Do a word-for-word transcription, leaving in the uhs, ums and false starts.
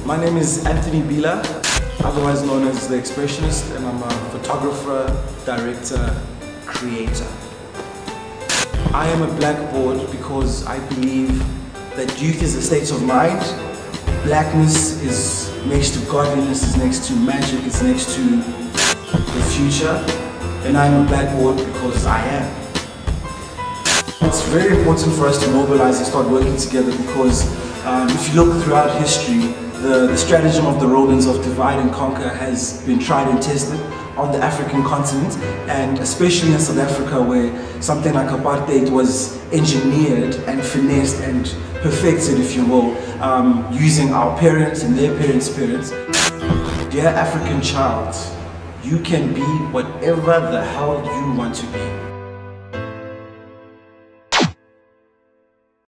My name is Anthony Bila, otherwise known as The Expressionist, and I'm a photographer, director, creator. I am a Blackboard because I believe that youth is a state of mind, blackness is next to godliness, is next to magic, it's next to the future, and I'm a Blackboard because I am. It's very important for us to mobilize and start working together because um, if you look throughout history, the, the stratagem of the Romans of divide and conquer has been tried and tested on the African continent, and especially in South Africa, where something like apartheid was engineered and finessed and perfected, if you will, um, using our parents and their parents' parents. Dear African child, you can be whatever the hell you want to be.